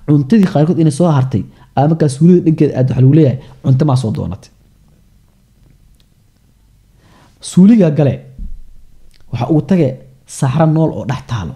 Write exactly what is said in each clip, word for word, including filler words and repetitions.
cuntadii qaarkood inay soo hartay ama markaa suulida dhankeeda aad waxa lagu leeyahay cunto maa soo doonatay. suuliga gale waxa uu tagay saxra nool oo dhex taalo.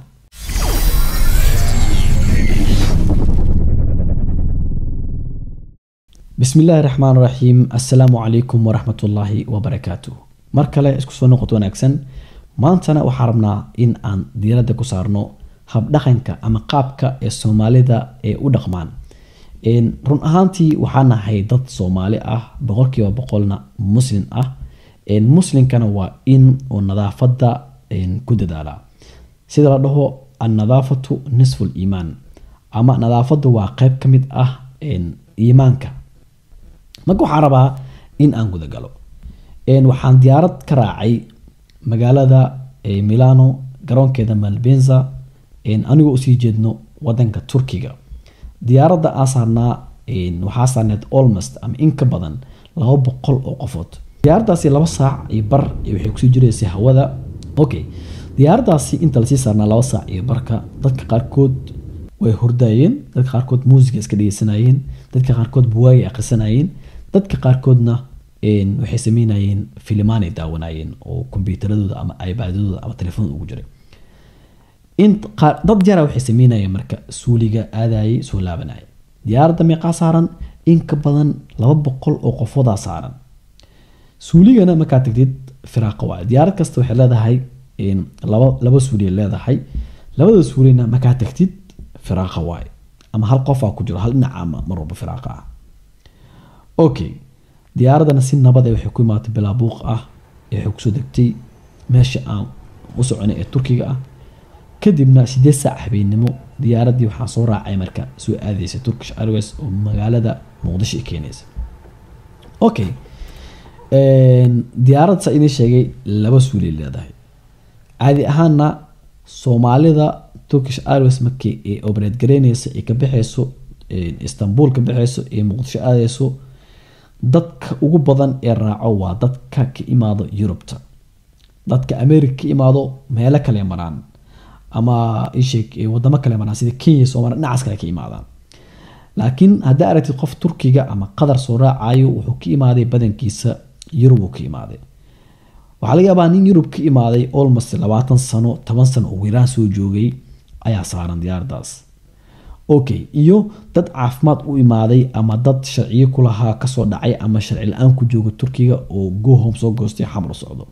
بسم الله الرحمن الرحيم. السلام عليكم ورحمة الله وبركاته. مركله isku soo noqoto wanaagsan. maantana waxaan rabnaa in aan diiradda ku saarno hab dhaqanka ama qaabka ee Soomaalida ee u dhaqmaan. in run ahaantii waxaan nahay dad Soomaali ah boqolkiiba boqolna muslim ah. in muslimkana waa in oo nadaafada in ku dadaala. sida la dhaho an-nadaafatu nisfu al-iimaan, ama nadaafadu waa qayb kamid ah in iimaanka. marka waxaan rabaa in aan guda galo. in waxaan diyaarad ka raacay magaalada Milano garoonkeeda Malpensa in anigu usii jeedno wadanka Turkiga. diyaaradda aan saarnaa in waxaa saarneed almost ama in ka badan laba boqol oo qofood. diyaaraddaasi laba saac iyo bar waxay kusii jireysay hawada. okay diyaaraddaasi inta lasii saarnaa laba saac iyo barka dadka qaarkood way hurdayeen, dadka qaarkood muusiga iska dhegeysanayeen, dadka qaarkood buwaay akhrisanayeen, dadka qaarkoodna in waxay sameynayeen filimaan ay daawanayeen oo kombiyuutaradooda ama iPadooda ama telefoonada ugu jiray. in dad yara waxay sameynayeen marka suuliga aadayay soo laabanayay. diyaaradda meeqa saaran in ka badan laba boqol oo qofooda saaran. suuligana markaa tagtid firaaqo waa. diyaarad kasta waxay leedahay in laba laba suuli leedahay. labada suulina markaa tagtid firaaqo waa ama hal qof aa ku jiro hal dhinac ama mar walba firaaqo ah. okay diyaaradana si nabad ah waxay ku imaatay bilaa buuq ah ee waxay kusoo degtay meesha aan u soconay ee Turkiga ah. kadibna sideed saac habeenimo diyaaradii waxaa soo raacay marka soo aadaysay Turkish Airways oo magaalada Muqdisho ay keenaysa. okay een diyaaradda sa idin sheegay laba suuli leedahay. caadi ahaanna Soomaalida Turkish Airways markii ay operate gareynaysa ay ka bixayso Istanbul ka bixayso ee Muqdisho aadayso, dadka ugu badan ee raaco waa dadka ka imaado Yurubta. dadka America ka imaado meelo kale maraan ama isheek ee wadamo kale maraan sida Kenya, Soomaaliya dhinacaas kale ka imaadaan. laakiin haddii aragtid qof Turkiga ama Qatar soo raacayo wuxuu ka imaaday badankiisa Yurub ka imaaday. waxaa laga yaabaa nin Yurub ka imaaday almost labaatan sano toban sano oo Iran soo joogay ayaa saaran diyaaraddaas. okay iyo dad caafimaad u imaaday ama dad sharciyo ku lahaa ka soo dhacay ama sharci la'aan ku jooga Turkiga oo go home soo goostay xamar socdo.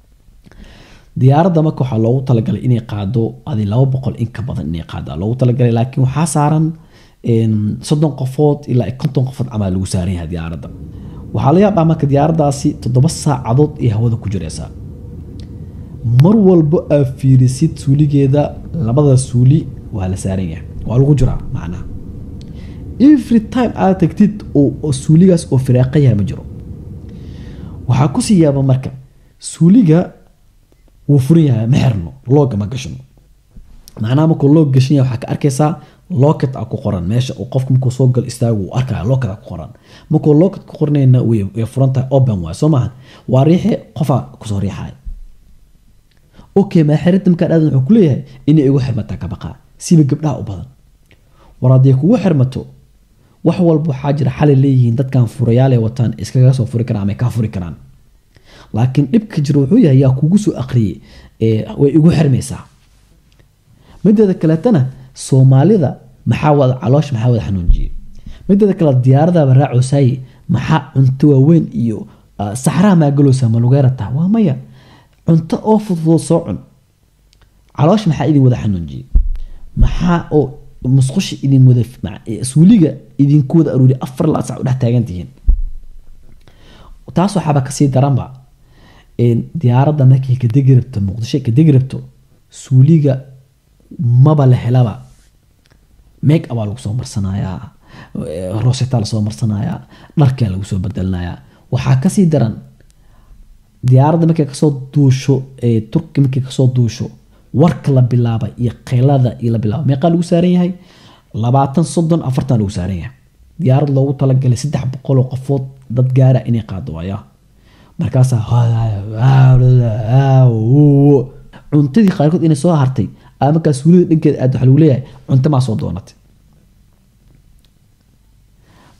diyaaradda marka waxaa loogu talagalay inay qaado adi laba boqol in ka badan inay qaado loogu talagalay, laakiin waxaa saaran in soddon qofood ilaa konton qofood ama lagu saaran yahay diyaaradda. waxaa la yaabaa marka diyaaraddaasi toddoba saacadood ay hawada ku jiraysaa. mar walba aad fiirisid suuligeeda labada suuli waa la saaran yahay, waa lagu jiraa macnaha. every time aad tagtid oo suuligaas oo firaaqo yahay ma jiro. waxaa ku sii yaaba marka suuliga wuu furan yahay ma xirno, looga ma gashano. macnaha markuu loog gashan yahay waxaa ka arkaysaa locket a ku qoran meesha oo qofku markuu soo gal istaagu uu arkaya locket a ku qoran. markuu locket ku qornayna way way furan tahay open waa soo maahan, waa riixi qofa kusoo riixay. okay ma xirinta markaa aadan wuxuu ku leeyahay inay igu xirmataa ka baqa siba gabdhaha u badan. war haddii kugu xirmato wax walba waxaa jira xal leeyihiin dadkan furayaal ay wataan iskaga soo furi karaan ama ka furi karaan. laakiin dhibka jiro wuxuu yahay yaa kugu soo aqriyay ee way igu xirmaysaa. midda kale tana Soomaalida maxaa wada caloosh maxaa wada xanuunjiyay. midda kale diyaaradda raacosay maxaa cunto waaweyn iyo saxraa ma galoosa ma lugeerata waa maya cunto oo fudud soo cun. caloosh maxaa idin wada xanuunjiyay, maxaa oo musqush idin wada suuliga idin ku wada aruuri afar la saac u dhex taagan tihiin. taas waxba ka sii daranba in diyaaradda markii ka degrabto Muqdisho ka degrabto suuliga maba la helaba. make up lagu soo marsanayaa, rosetta la soo marsanayaa, dharka lagu soo bedelnayaa. waxaa ka sii daran diyaaradda markii ka soo duusho ee Turkiga markii ka soo duusho warka la bilaabay iyo qeylada iyo la bilaabay meeqa lagu saaran yahay labaatan soddon afartan lagu saaran yahay. diyaarad loogu talagalay saddex boqol oo qofood dad gaara inay qaado waya. markaas cuntadii qaarkood inay soo hartay ama markaa suulida dhankeeda aad waxa lagu leeyahay cunto ma soo doonatay.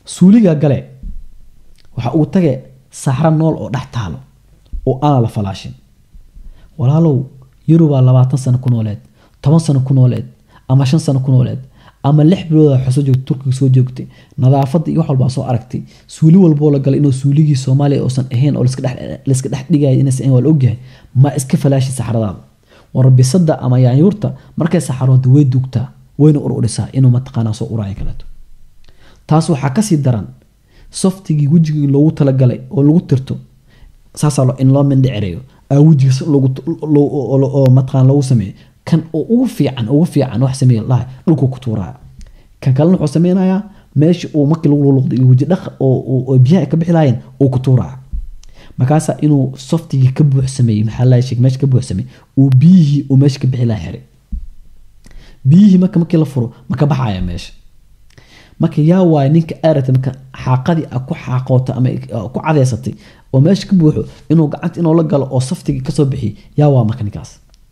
suuliga gale waxa uu tagay saxra nool oo dhex taalo oo aan la falaashin walaalow yuruba labaatan sano ku nooleed toban sano ku nooleed ama shan sano ku nooleed ama lix bilood oo soo joogtay Turkiga soo joogtay nadaafada iyo wax walba soo aragtay suuli walba la galay inuu suuligii Soomaaliya oo san ahayn oo iska dhex la iska dhex dhigay in san wal ogyahay ma iska falaashi saxradaada warbisada ama yaanyurta markay saxarooda way dugtaa wayna ururisaa inuu mataqaana soo uraayo kaleeto taas waxa ka sii daran softigi wajiga loogu tala galay oo lagu tirto saasa loo in loo mindhiceeyo aa wajiga lagu oo mataqaana lagu sameeyo kan ugu fiican ugu fiican wax sameeyo la dhulku ku tuuraa kan kale wuxuu sameeynaya meesha uu markii lagu luqday waji dhaq oo oo biyaha ka bixi lahayn oo ku tuuraa markaas inuu softigi ka buuxsamay maxaa la sheeg meesha ka buuxsamay oo biyihii oo meesha ka bixi lahaa xiri biyihii marka markii la furo marka baxaya meesha marka yaa waay ninka aarata marka xaaqadii ku xaaqoota ama ku cadeysatay oo meesha ka buuxo inuu gacanta inuu la galo oo softigi ka soo bixi yaa waa marka ninkaas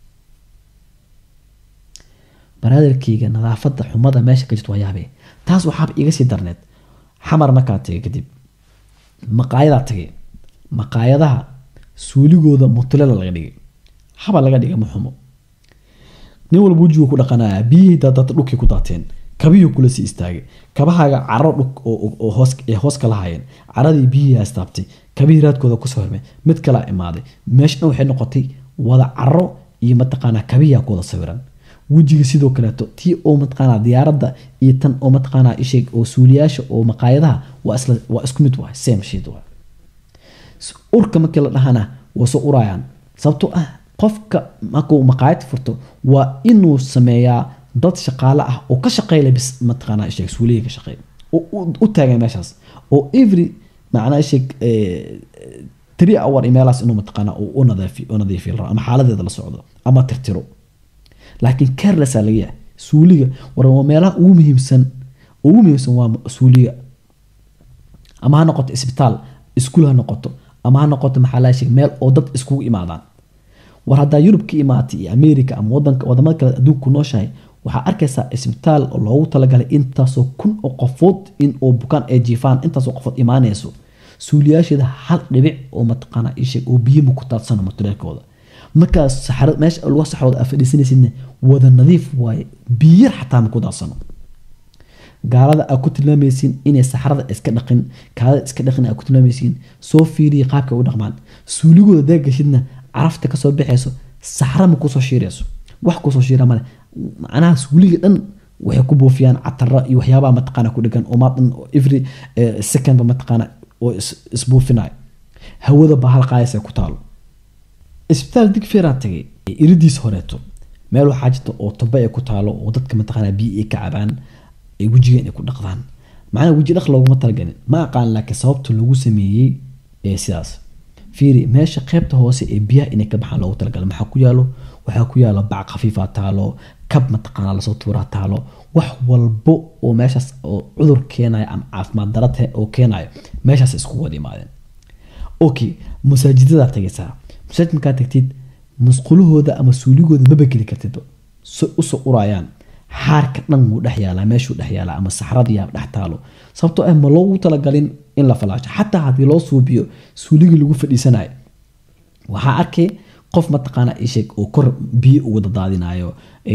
baraadarkayga nadaafada xumada meesha ka jirto waa yaabay taas waxa iga sii darneed xamar markaa tagay kadib maqaayada tagay maqaayadaha suuligooda mutulada laga dhigay haba laga dhigay muxumo nin walba wajiga ku dhaqanaya biyihii daadada dhulkii ku daateen kabiyo kula sii istaagay kabahaaga caro dhuk oo hoos ee hoos kala hayeen caradii biyihii astaabtay kabihi raadkooda ku soo hormay mid kala imaaday meeshna waxay noqotay wada caro iyo mataqaana kabiya kooda sawiran wajiga sidoo kale tii oo mataqaana diyaaradda iyo tan oo mataqaana isheeg oo suuliyaasha oo maqaayadaha waa isla waa isku mid waa same shit waa urka markii la dhahana waa soo urayaan sababtoo ah qofka markuu maqaayad furto waa inuu sameeyaa dad shaqaale ah oo ka shaqeeya bis mataqaana isheeg suuliga ka shaqeeya oo u taagan meeshaas oo every macna isheeg three hour emails inuu mataqaana oo nadiifi oo nadiifi ama xaaladeeda la socdo ama tirtiro laakiin careless laga yahay suuliga war meelaha ugu muhiimsan ugu muhiimsan waa suuliga ama ha noqoto isbitaal iskuul ha noqoto ama ha noqoto maxaa la sheeg meel oo dad iskugu imaadaan war hadda Yurub ka imaatay iyo America ama wadanka wadamada kale adduunka nooshahay waxa arkaysaa isbitaal oo loogu talagalay intaasoo kun oo qofood in oo bukaan ay jiifaan intaasoo qofood imaanayso suuliyaasheeda hal dhibic oo mataqaana isheeg oo biyo ku taadsan matuleekooda markaas saxarad meesha lagu saxarada afadhiisanaysidna wada nadiif waay biyo xataa ma ku daadsano gaalada ay ku tilmaamaysiin inay saxarada iska dhaqin kaada iska dhaqin ay ku tilmaamaysiin soo fiiriye qaabka u dhaqmaan suuligooda deegashidna carafta ka soo bixayso saxara ma ku soo shiirayso wax ku soo shiira male macnaha suuliga dhan waxay ku buufiyaan catara iyo waxyaabaha mataqaana ku dhigan oo maadan every second ba mataqaana oo isbuufinaay hawada bahal qaaysa ku taalo isbitaal digfeera tagay iridiis horeeto meel waxa jirta oo toba ay ku taalo oo dadka mataqaana biyo ka cabaan ay wajiga ay ku dhaqdaan macna waji dhaq loogu talagalin ma aqaan laakiin sababta lagu sameeyay ee sidaas fiiri meesha qaybta hoose ee biyaha inay ka baxaan loogu talagalay maxaa ku yaalo waxa ku yaalo bac khafiifa taalo kab mataqaana la soo tuura taalo wax walbo oo meeshaas oo cudur keenaya ama caafimaad darrada oo keenayo meeshaas isku wada imaadeen okay masaajidada tagaysaa masaajid markaa tagtid musqulahooda ama suuligooda ma bakeli kartid u soo urayaan xaarka dhan wuu dhex yaalaa meeshuu dhex yaalaa ama saxradii dhex taalo sababtoo ah ma loogu talagalin in la falaasho xataa haddii loo suubiyo suuligii lagu fadhiisanayo waxaa arkay qof mataqaana isheeg oo kor biyo ugu dadaadinayo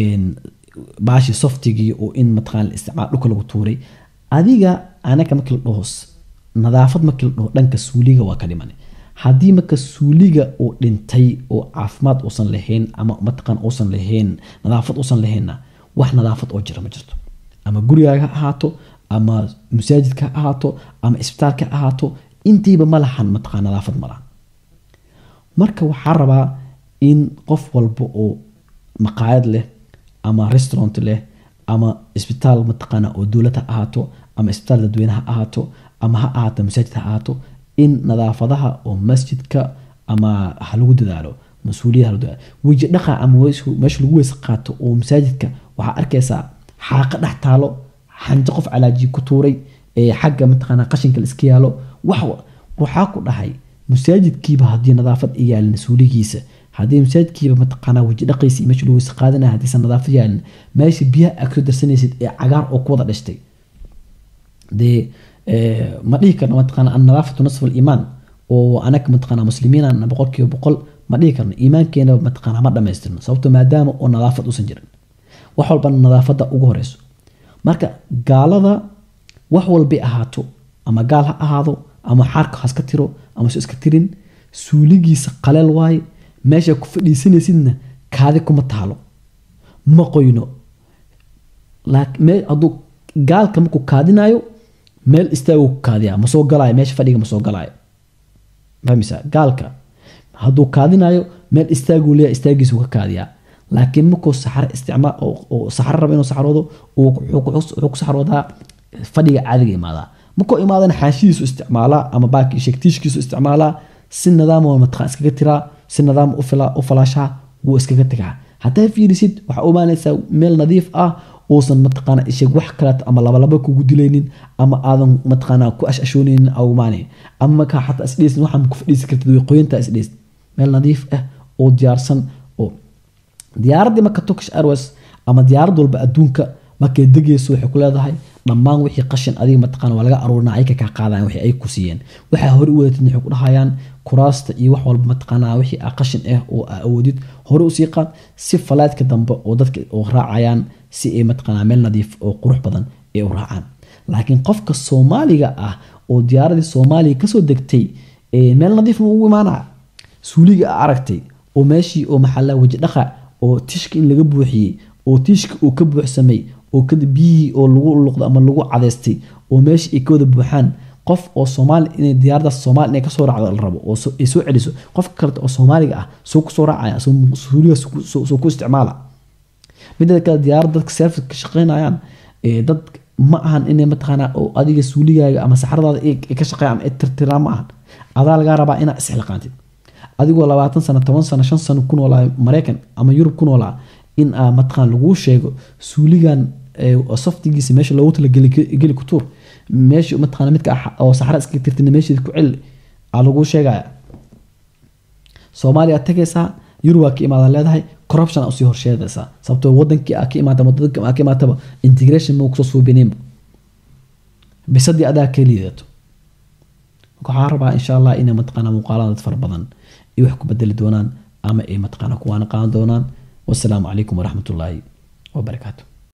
baashi softigii oo in mataqaana isticmaal dhulka lagu tuuray adiga anaka markii la dhaho nadaafad markii la dhaho dhanka suuliga waa ka dhimanay haddii marka suuliga uu dhintay oo caafimaad uusan lahayn ama mataqaan uusan lahayn nadaafad uusan lahaynna wax nadaafad oo jira ma jirto ama gurigaaga ha ahaato ama masaajidka ha ahaato ama isbitaalka ha ahaato intiiba ma lahan mataqaan nadaafad ma lahan marka waxaa rabaa in qof walba oo maqaayad leh ama restaurant leh ama isbitaal mataqaana oo dowlad ha ahaato ama isbitaal dadweyne ha ahaato ama ha ahaato masaajid ha ahaato in nadaafadaha oo masjidka ama ha lagu dadaalo mas'uuliyad ha waji dhaqa ama meesha lagu weys qaato oo masaajidka waxa arkaysaa xaaqa dhex taalo xanjo qof calaaji ku tuuray ee xagga mataqaana qashinka la iska yaalo wax waxa ku dhahay masaajidkiiba hadii nadaafad iyaalin suuligiisa hadii masaajidkiiba mataqaana waji dhaqaysi meesha lagu weys qaadana hadii san nadaafad yaalin meesha biyaha agto darsanaysid ee cagaar oo ku wada dhashtay de ما دي كرنا متقنا النظافة نصف الإيمان وأنا كمتقنا مسلمين أنا بقول كيو بقول ما دي كرنا إيمان كينا متقنا مرة ما يسترنا صوته ما دام النظافة وسنجرن وحول بان النظافة أجوريس marka gaalada wax walba ahaato ama gaal ha ahaado ama xarka ha iska tiro ama soo iska tirin suuligiisa qalal waay meesha ku fadhiisanaysidna kaadi kuma taalo ma qoyno laakiin meel adu gaalka marku kaadinayo meel istaago ku kaadiya ma soo galaayo meesha fadhiga ma soo galaayo famisa gaalka haduu kaadinayo meel istaago leeyahay istaagiisu ka kaadiya laakiin markuu saxar isticmaal oo saxar rabo inuu saxaroodo oo wuxuu ku saxaroodaa fadhiga caadiga imaada markuu imaadana xaashidiisu isticmaala ama baaki shaktiishkiisu isticmaala si nidaam oo matqaan iskaga tira si nidaam u fila u falaasha wuu iskaga tagaa haddii fiirisid waxa uu maanaysaa meel nadiif ah oosan matqaan ishig wax kale ama laba laba kugu dilaynin ama aadan matqaan ku ashashoonin aw maani ama ka xataa isdheesin waxaan ku fadhiisi kartid way qoyinta isdhees meel nadiif ah oo diyaarsan diyaaradii marka Turkish Airways ama diyaarad walba adduunka markay degayso waxay ku leedahay dhammaan wixii qashin adiga matqaan waa laga aruurinaa ay ka qaadaan wixii ay ku siiyeen waxa hore u wadatid waxay ku dhahayaan kuraasta iyo wax walba matqaan wixii qashin ah oo awoodid hore u sii qaad si falaadka dambe oo dadka oo raacayaan si ay matqaan meel nadiif oo qurux badan ay u raacaan laakiin qofka Soomaaliga ah oo diyaaradii Soomaaliya ka soo degtay ee meel nadiif u imaanaa suuliga aragtay oo meeshii oo maxalla waji dhaqa oo tishka in laga buuxiyay oo tishka uu ka buuxsamay oo kadib biyi oo lagu luqdo ama lagu cadeystay oo meesha ay ka wada buuxaan qof oo Soomaali in diyaaradda Soomaali inay ka soo raacdo la rabo oo ay soo celiso qof kale oo Soomaaliga ah soo ku soo raacaya soo suuliga soo ku isticmaala midda kale diyaaradda dadka service ka shaqeynayaan ee dad ma ahan inay matqaana oo adiga suuligaaga ama saxaradaada ay ka shaqeeyaan ama tirtiraan ma ahan adaa laga rabaa inaad isxilqaantid adigoo labaatan sano toban sano shan sano ku noolaa Mareykan ama Yurub ku noolaa in aa matqaan lagu sheego suuligan oo saftigiisa meesha loogu tala gali ku tuur meesha matqaan midka oo saxara iska tirtin meesha ku cil aa lagu sheegaya Soomaaliya tagaysa Yurub ka imaada leedahay corruption oo sii horsheedaysa sababtoo wadankii aa ka imaada waddanka aa ka imaataba integration ma ku soo suubineen bisadii adaa ka liidato waxaan rabaa insha Allah inay matqaan muuqaalada far badan iyo wax ku bedeli doonaan ama ay matqaan kuwana qaadan doonaan والسلام عليكم ورحمة الله وبركاته.